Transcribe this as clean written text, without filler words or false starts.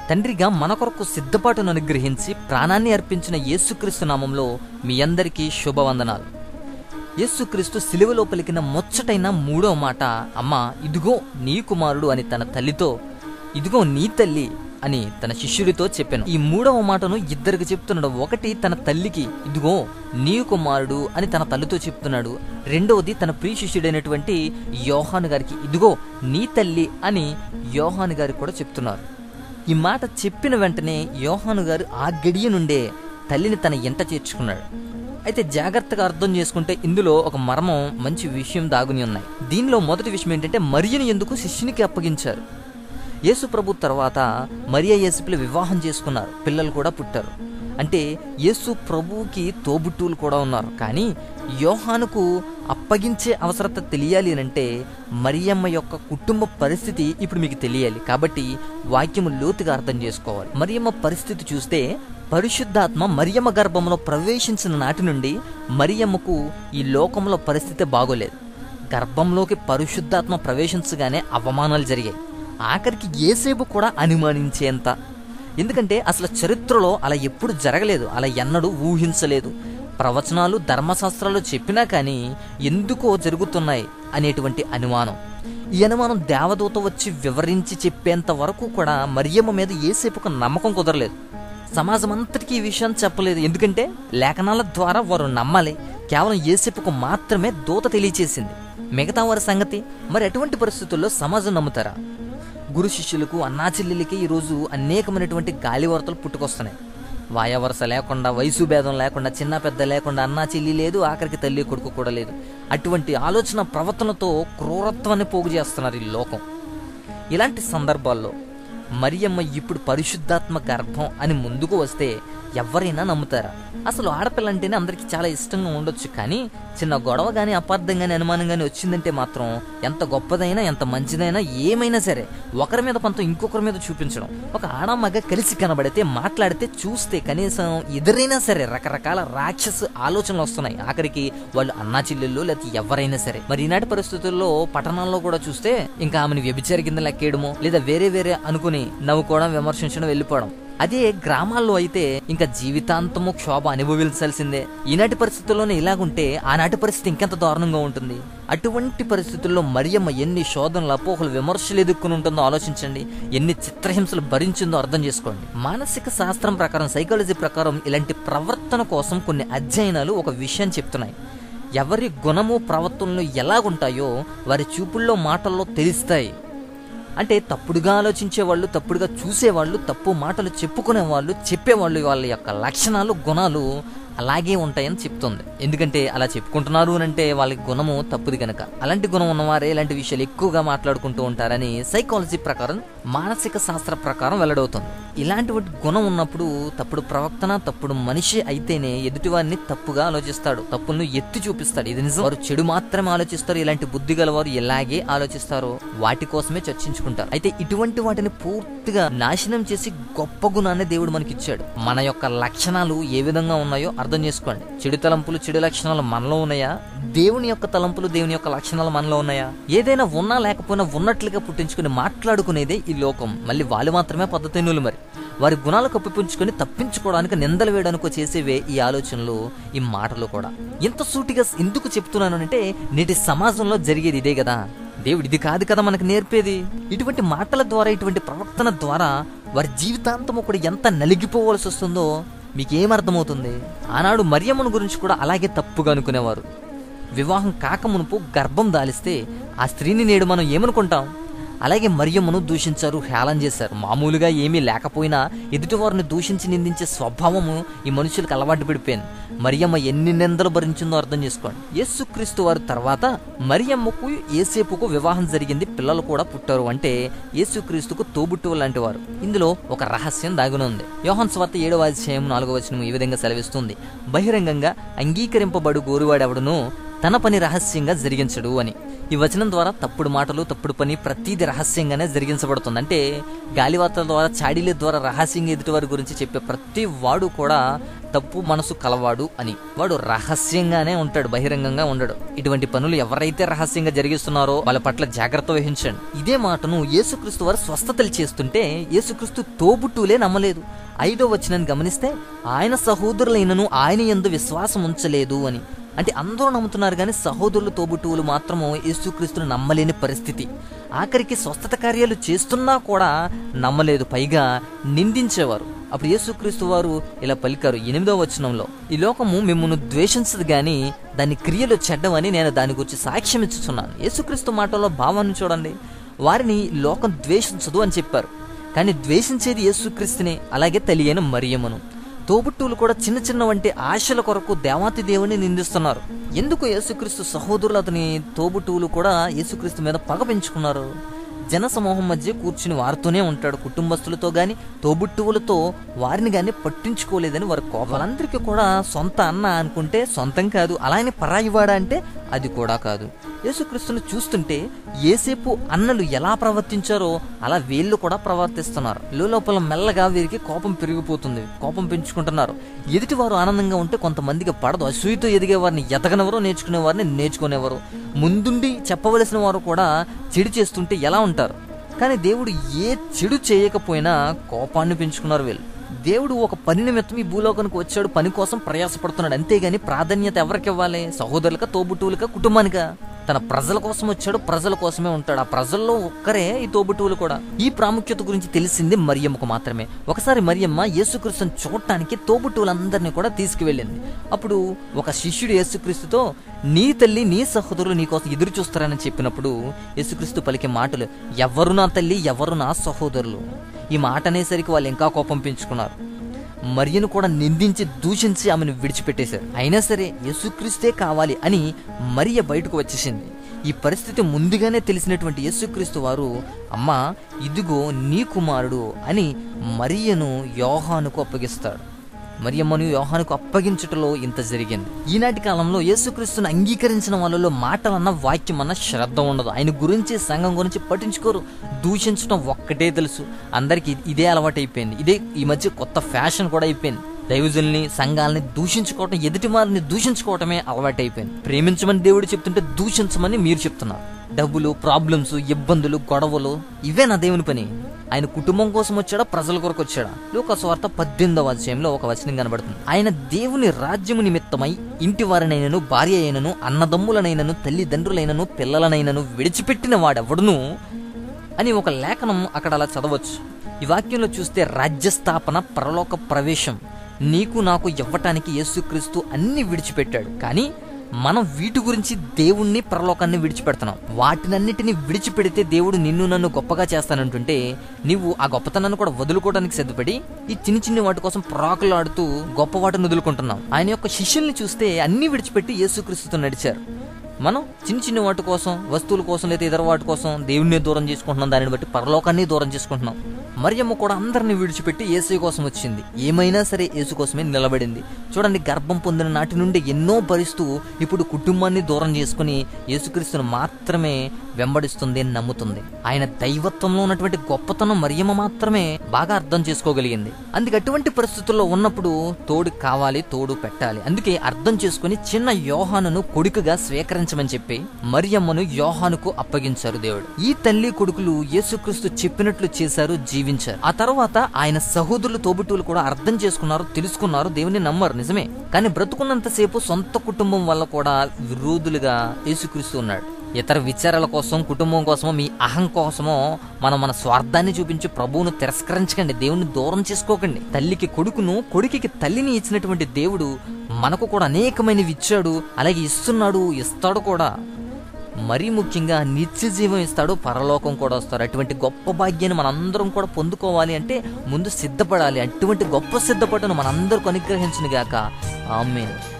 తండ్రిగా మన కొరకు సిద్ధపాటును అనుగ్రహించి ప్రాణాన్ని అర్పించిన యేసుక్రీస్తు నామంలో మీ అందరికీ శుభవందనాలు. యేసుక్రీస్తు సిలువలో పలికిన ముచ్చటైన 3వ మాట, అమ్మా ఇదిగో నీ కుమారుడు అని తన తల్లితో, ఇదిగో నీ తల్లి అని తన శిష్యుడితో చెప్పాను. ఈ 3వ మాటను ఇద్దరికి చెప్తున్నాడు. ఒకటి తన తల్లికి ఇదిగో నీ కుమారుడు అని తన తల్లితో చెప్తున్నాడు. రెండవది తన ప్రియ శిష్యుడైనటువంటి యోహాను గారికి ఇదిగో నీ తల్లి అని యోహాను గారికి కూడా చెప్తున్నారు. ఈ మాట చెప్పిన వెంటనే యోహాను గారు ఆ గడియ నుండే తల్లిని తన ఎంట చేర్చుకున్నాడు. అయితే జాగ్రత్తగా అర్థం చేసుకుంటే ఇందులో ఒక మర్మం, మంచి విషయం దాగుని ఉన్నాయి. దీనిలో మొదటి విషయం ఏంటంటే మరియను ఎందుకు శిష్యునికి అప్పగించారు. యేసు ప్రభు తర్వాత మరియ యేసుపిల్ల వివాహం చేసుకున్నారు, పిల్లలు కూడా పుట్టారు. అంటే యేసు ప్రభువుకి తోబుట్టువులు కూడా ఉన్నారు. కానీ యోహానుకు అప్పగించే అవసరత తెలియాలి అంటే మరియమ్మ యొక్క కుటుంబ పరిస్థితి ఇప్పుడు మీకు తెలియాలి. కాబట్టి వాక్యము లోతుగా అర్థం చేసుకోవాలి. మరియమ్మ పరిస్థితి చూస్తే పరిశుద్ధాత్మ మరియమ్మ గర్భంలో ప్రవేశించిన నాటి నుండి మరియమ్మకు ఈ లోకంలో పరిస్థితి బాగోలేదు. గర్భంలోకి పరిశుద్ధాత్మ ప్రవేశించగానే అవమానాలు జరిగాయి. ఆఖరికి యేసేపు కూడా అనుమానించేంత. ఎందుకంటే అసలు చరిత్రలో అలా ఎప్పుడు జరగలేదు, అలా ఎన్నడూ ఊహించలేదు. ప్రవచనాలు ధర్మశాస్త్రాలు చెప్పినా కానీ ఎందుకో జరుగుతున్నాయి అనేటువంటి అనుమానం. ఈ అనుమానం దేవదూత వచ్చి వివరించి చెప్పేంత వరకు కూడా మరియమ్మ మీద యేసేపుకు నమ్మకం కుదరలేదు. సమాజం అంతటికీ ఈ విషయాన్ని చెప్పలేదు. ఎందుకంటే లేఖనాల ద్వారా వారు నమ్మాలి. కేవలం యేసేపుకు మాత్రమే దూత తెలియచేసింది. మిగతా వారి సంగతి మరి అటువంటి పరిస్థితుల్లో సమాజం నమ్ముతారా? గురు శిష్యులకు, అన్నా చెల్లెలకి ఈరోజు అనేకమైనటువంటి గాలి వార్తలు పుట్టుకొస్తున్నాయి. వాయవరస లేకుండా, వయసు భేదం లేకుండా, చిన్న పెద్ద లేకుండా, అన్నా చెల్లి లేదు, ఆఖరికి తల్లి కొడుకు కూడా లేదు. అటువంటి ఆలోచన ప్రవర్తనతో క్రూరత్వాన్ని పోగు చేస్తున్నారు ఈ లోకం. ఇలాంటి సందర్భాల్లో మరియమ్మ ఇప్పుడు పరిశుద్ధాత్మ గర్భం అని ముందుకు వస్తే ఎవరైనా నమ్ముతారా? అసలు ఆడపిల్ల అంటేనే అందరికీ చాలా ఇష్టంగా ఉండొచ్చు. కానీ చిన్న గొడవ కానీ, అపార్థం కానీ, అనుమానం కానీ వచ్చిందంటే మాత్రం ఎంత గొప్పదైనా, ఎంత మంచిదైనా, ఏమైనా సరే ఒకరి మీద పంతం ఇంకొకరి మీద చూపించడం. ఒక ఆడమగ కలిసి కనబడితే, మాట్లాడితే, చూస్తే కనీసం ఎదురైనా సరే రకరకాల రాక్షస ఆలోచనలు వస్తున్నాయి. ఆఖరికి వాళ్ళు అన్నా చెల్లెళ్ళు లేకపోతే ఎవరైనా సరే. మరి ఈనాటి పరిస్థితుల్లో పట్టణాల్లో కూడా చూస్తే ఇంకా ఆమెను వ్యభిచారి కింద లెక్కేయడమో లేదా వేరే అనుకుని నవ్వుకోవడం, విమర్శించడం, వెళ్ళిపోవడం. అదే గ్రామాల్లో అయితే ఇంకా జీవితాంతము క్షోభ అనుభవించాల్సిందే. ఈనాటి పరిస్థితుల్లోనే ఇలాగుంటే ఆనాటి పరిస్థితి ఇంకెంత దారుణంగా ఉంటుంది. అటువంటి పరిస్థితుల్లో మరియమ్మ ఎన్ని శోధనలు, అపోహలు, విమర్శలు ఎదుర్కొని ఉంటుందో ఆలోచించండి. ఎన్ని చిత్రహింసలు భరించిందో అర్థం చేసుకోండి. మానసిక శాస్త్రం ప్రకారం, సైకాలజీ ప్రకారం ఇలాంటి ప్రవర్తన కోసం కొన్ని అధ్యయనాలు ఒక విషయం చెప్తున్నాయి. ఎవరి గుణము, ప్రవర్తనలు ఎలాగుంటాయో వారి చూపుల్లో, మాటల్లో తెలుస్తాయి. అంటే తప్పుడుగా ఆలోచించేవాళ్ళు, తప్పుడుగా చూసేవాళ్ళు, తప్పు మాటలు చెప్పుకునేవాళ్ళు, చెప్పేవాళ్ళు, వాళ్ళ యొక్క లక్షణాలు, గుణాలు అలాగే ఉంటాయని చెప్తుంది. ఎందుకంటే అలా చెప్పుకుంటున్నారు అంటే వాళ్ళకి గుణము తప్పుది కనుక. అలాంటి గుణం ఉన్నవారే ఇలాంటి విషయాలు ఎక్కువగా మాట్లాడుకుంటూ ఉంటారని సైకాలజీ ప్రకారం, మానసిక శాస్త్ర ప్రకారం వెల్లడవుతుంది. ఇలాంటి గుణం ఉన్నప్పుడు తప్పుడు ప్రవర్తన, తప్పుడు మనిషి అయితేనే ఎదుటివారిని తప్పుగా ఆలోచిస్తాడు, తప్పులను ఎత్తి చూపిస్తాడు. ఇది నిజం. వారు చెడు మాత్రమే ఆలోచిస్తారు. ఇలాంటి బుద్ధి గలవారు ఎలాగే ఆలోచిస్తారో వాటి కోసమే చర్చించుకుంటారు. అయితే ఇటువంటి వాటిని పూర్తిగా నాశనం చేసి గొప్ప గుణాన్ని దేవుడు మనకిచ్చాడు. మన యొక్క లక్షణాలు ఏ విధంగా ఉన్నాయో అర్థం చేసుకోండి. చెడు తలంపులు, చెడు లక్షణాలు మనలో ఉన్నాయా? దేవుని యొక్క తలంపులు, దేవుని యొక్క లక్షణాలు మనలో ఉన్నాయా? ఏదైనా ఉన్నా లేకపోయినా ఉన్నట్లుగా పుట్టించుకుని మాట్లాడుకునేదే ఈ లోకం. మళ్ళీ వాళ్ళు మాత్రమే పద్ధతినులు. మరి వారి గుణాలు కప్పిపుంచుకొని తప్పించుకోవడానికి, నిందలు వేయడానికి చేసేవే ఈ ఆలోచనలు, ఈ మాటలు కూడా. ఎంత సూటిగా ఎందుకు చెప్తున్నాను అంటే నేటి సమాజంలో జరిగేది ఇదే కదా. దేవుడు ఇది కాదు కదా మనకు నేర్పేది. ఇటువంటి మాటల ద్వారా, ఇటువంటి ప్రవర్తన ద్వారా వారి జీవితాంతం కూడా ఎంత నలిగిపోవలసి వస్తుందో మీకేమర్థమవుతుంది? ఆనాడు మరియమ్మను గురించి కూడా అలాగే తప్పుగా అనుకునేవారు. వివాహం కాకమునుపు గర్భం దాలిస్తే ఆ స్త్రీని నేడు మనం ఏమనుకుంటాం? అలాగే మరియమ్మను దూషించారు, హేళన చేశారు. మామూలుగా ఏమీ లేకపోయినా ఎదుటివారిని దూషించి నిందించే స్వభావము ఈ మనుషులకు అలవాటు పడిపోయింది. మరియమ్మ ఎన్ని నిందలు భరించిందో అర్థం చేసుకోండి. యేసుక్రీస్తు వారి తర్వాత మరియమ్మకు, యేసేపుకు వివాహం జరిగింది, పిల్లలు కూడా పుట్టారు. అంటే యేసుక్రీస్తుకు తోబుట్టువు లాంటి వారు. ఇందులో ఒక రహస్యం దాగుని ఉంది. యోహాను సువార్త 7వ అధ్యాయం 4వ వచనం ఈ విధంగా సెలవిస్తుంది, బహిరంగంగా అంగీకరింపబడు గోరువాడెవడును తన పని రహస్యంగా జరిగించడు అని. ఈ వచనం ద్వారా తప్పుడు మాటలు, తప్పుడు పని ప్రతిదీ రహస్యంగానే జరిగించబడుతుంది. అంటే గాలివార్తల ద్వారా, చాడీల ద్వారా రహస్యంగా ఎదుటి వారి గురించి చెప్పే ప్రతి వాడు కూడా తప్పు మనసు కలవాడు అని. వాడు రహస్యంగానే ఉంటాడు, బహిరంగంగా ఉండడు. ఇటువంటి పనులు ఎవరైతే రహస్యంగా జరిగిస్తున్నారో వాళ్ళ పట్ల జాగ్రత్త వహించండి. ఇదే మాటను యేసుక్రీస్తు వారు స్వస్థతలు చేస్తుంటే యేసుక్రీస్తు తోబుట్టువులే నమ్మలేదు. 5వ వచనాన్ని గమనిస్తే ఆయన సహోదరులైనను ఆయన యందు విశ్వాసం ఉంచలేదు అని. అంటే అందరూ నమ్ముతున్నారు కానీ సహోదరులు, తోబుట్టువులు మాత్రము యేసుక్రీస్తును నమ్మలేని పరిస్థితి. ఆఖరికి స్వస్థత కార్యాలు చేస్తున్నా కూడా నమ్మలేదు, పైగా నిందించేవారు. అప్పుడు యేసుక్రీస్తు వారు ఇలా పలికారు 8వ వచనంలో, ఈ లోకము మిమ్మును ద్వేషించదు గాని దాని క్రియలు చెడ్డవని నేను దాని గురించి సాక్ష్యం ఇచ్చుచున్నాను. యేసుక్రీస్తు మాటల్లో భావాన్ని చూడండి. వారిని లోకం ద్వేషించదు అని చెప్పారు, కానీ ద్వేషించేది యేసుక్రీస్తునే, అలాగే తల్లి అయిన మరియమ్మను. తోబుట్టువులు కూడా చిన్న చిన్న వంటి ఆశల కొరకు దేవాతి దేవుని నిందిస్తున్నారు. ఎందుకు యేసుక్రీస్తు సహోదరులు, అతని తోబుట్టువులు కూడా యేసుక్రీస్తు మీద పగ పెంచుకున్నారు? జన సమూహం మధ్య కూర్చుని వారితోనే ఉంటాడు, కుటుంబస్తులతో గాని తోబుట్టువులతో వారిని గాని పట్టించుకోలేదని వారి కోపం. వాళ్ళందరికీ కూడా సొంత అన్న అనుకుంటే సొంతం కాదు, అలానే పరాయివాడా అంటే అది కూడా కాదు. యేసుక్రీస్తుని చూస్తుంటే ఏసేపు అన్నలు ఎలా ప్రవర్తించారో అలా వీళ్ళు కూడా ప్రవర్తిస్తున్నారు. లోపల మెల్లగా వీరికి కోపం పెరిగిపోతుంది, కోపం పెంచుకుంటున్నారు. ఎదుటి వారు ఆనందంగా ఉంటే కొంతమందికి పడదు. అసూయతో ఎదిగే వారిని ఎదగనెవరో, నేర్చుకునే వారిని నేర్చుకునేవారు. ముందుండి చెప్పవలసిన వారు కూడా చెడు చేస్తుంటే ఎలా ఉంటారు? కానీ దేవుడు ఏ చెడు చేయకపోయినా కోపాన్ని పెంచుకున్నారు వీళ్ళు. దేవుడు ఒక పని నిమిత్తం ఈ భూలోకానికి వచ్చాడు, పని కోసం ప్రయాసపడుతున్నాడు. అంతేగాని ప్రాధాన్యత ఎవరికి ఇవ్వాలి? సహోదరులకా, తోబుట్టువులకా, కుటుంబానికా? తన ప్రజల కోసం వచ్చాడు, ప్రజల కోసమే ఉంటాడు. ఆ ప్రజల్లో ఒక్కరే ఈ తోబుట్టువులు కూడా. ఈ ప్రాముఖ్యత గురించి తెలిసింది మరియమ్మకు మాత్రమే. ఒకసారి మరియమ్మ యేసుక్రీస్తుని చూడటానికి తోబుట్టువులందరినీ కూడా తీసుకువెళ్ళింది. అప్పుడు ఒక శిష్యుడు యేసుక్రీస్తుతో, నీ తల్లి, నీ సహోదరులు నీ కోసం ఎదురు చూస్తారని చెప్పినప్పుడు యేసుక్రీస్తు పలికే మాటలు, ఎవరు నా తల్లి, ఎవరు నా సహోదరులు? ఈ మాట అనేసరికి వాళ్ళు ఇంకా కోపం పెంచుకున్నారు. మరియను కూడా నిందించి, దూషించి ఆమెను విడిచిపెట్టేశారు. అయినా సరే యేసుక్రీస్తే కావాలి అని మరియ బయటకు వచ్చేసింది. ఈ పరిస్థితి ముందుగానే తెలిసినటువంటి యేసుక్రీస్తు వారు, అమ్మా ఇదిగో నీ కుమారుడు అని మరియను యోహానుకు అప్పగిస్తాడు. మరియమ్మను యోహానుకు అప్పగించుటలో ఇంత జరిగింది. ఈనాటి కాలంలో యేసుక్రీస్తుని అంగీకరించిన వాళ్ళలో మాటలన్న, వాక్యమన్న శ్రద్ధ ఉండదు. ఆయన గురించి, సంఘం గురించి పట్టించుకోరు. దూషించడం ఒక్కటే తెలుసు. అందరికి ఇదే అలవాటు అయిపోయింది. ఇదే ఈ మధ్య కొత్త ఫ్యాషన్ కూడా అయిపోయింది. దైవజనుల్ని, సంఘాలని దూషించుకోవటం, ఎదుటి వారిని దూషించుకోవటమే అలవాటు అయిపోయింది. ప్రేమించమని దేవుడు చెప్తుంటే దూషించమని మీరు చెప్తున్నారు. డబ్బులు, ప్రాబ్లమ్స్, ఇబ్బందులు, గొడవలు, ఇవే నా దేవుని పని. ఆయన కుటుంబం కోసం వచ్చాడా, ప్రజల కొరకు వచ్చాడా? లూకా సువార్త 18వ అధ్యాయంలో ఒక వచనం కనబడుతుంది. ఆయన దేవుని రాజ్యము నిమిత్తమై ఇంటి వారినైనను, భార్య అయినను, అన్నదమ్ములనైనను, తల్లిదండ్రులైనను, పిల్లలనైనను విడిచిపెట్టిన వాడెవడును అని ఒక లేఖనం అక్కడ అలా చదవచ్చు. ఈ వాక్యంలో చూస్తే రాజ్యస్థాపన, పరలోక ప్రవేశం నీకు నాకు ఇవ్వటానికి యేసుక్రీస్తు అన్ని విడిచిపెట్టాడు. కానీ మనం వీటి గురించి దేవుణ్ణి, పరలోకాన్ని విడిచిపెడుతున్నాం. వాటినన్నిటిని విడిచిపెడితే దేవుడు నిన్ను నన్ను గొప్పగా చేస్తానంటుంటే నీవు ఆ గొప్పతనాన్ని కూడా వదులుకోవడానికి సిద్ధపడి ఈ చిన్ని చిన్ని వాటి కోసం ప్రాకులాడుతూ గొప్ప వాటిని వదులుకుంటున్నాం. ఆయన యొక్క శిష్యుల్ని చూస్తే అన్ని విడిచిపెట్టి యేసుక్రీస్తుతో నడిచారు. మనం చిన్న చిన్న వాటి కోసం, వస్తువుల కోసం, లేదా ఇతర వాటి కోసం దేవుణ్ణి దూరం చేసుకుంటున్నాం. దానిని బట్టి పరలోకాన్ని దూరం చేసుకుంటున్నాం. మరియమ్మ కూడా అందరిని విడిచిపెట్టి యేసు కోసం వచ్చింది. ఏమైనా సరే యేసు కోసమే నిలబడింది. చూడండి, గర్భం పొందిన నాటి నుండి ఎన్నో భరిస్తూ ఇప్పుడు కుటుంబాన్ని దూరం చేసుకుని యేసుక్రీస్తును మాత్రమే వెంబడిస్తుంది, నమ్ముతుంది. ఆయన దైవత్వంలో ఉన్నటువంటి గొప్పతనం మరియమ్మ మాత్రమే బాగా అర్థం చేసుకోగలిగింది. అందుకే అటువంటి పరిస్థితుల్లో ఉన్నప్పుడు తోడు కావాలి, తోడు పెట్టాలి. అందుకే అర్థం చేసుకుని చిన్న యోహానును కొడుకుగా స్వీకరించమని చెప్పి మరియమ్మను యోహానుకు అప్పగించారు దేవుడు. ఈ తల్లి కొడుకులు యేసుక్రీస్తు చెప్పినట్లు చేశారు, జీవించారు. ఆ తర్వాత ఆయన సహోదరులు, తోబుట్టువులు కూడా అర్థం చేసుకున్నారు, తెలుసుకున్నారు, దేవుని నమ్మారు. నిజమే, కానీ బ్రతుకున్నంతసేపు సొంత కుటుంబం వల్ల కూడా విరోధులుగా యేసుక్రీస్తు ఉన్నాడు. ఇతర విచారాల కోసం, కుటుంబం కోసమో, మీ అహం కోసమో మన స్వార్థాన్ని చూపించి ప్రభువును తిరస్కరించకండి, దేవుని దూరం చేసుకోకండి. తల్లికి కొడుకును, కొడుకుకి తల్లిని ఇచ్చినటువంటి దేవుడు మనకు కూడా అనేకమైనవి ఇచ్చాడు, అలాగే ఇస్తున్నాడు, ఇస్తాడు కూడా. మరీ ముఖ్యంగా నిత్య జీవం ఇస్తాడు, పరలోకం కూడా వస్తారు. అటువంటి గొప్ప భాగ్యాన్ని మనందరం కూడా పొందుకోవాలి అంటే ముందు సిద్ధపడాలి. అటువంటి గొప్ప సిద్ధపడను మనందరికీ అనుగ్రహించును గాక. ఆమేన్.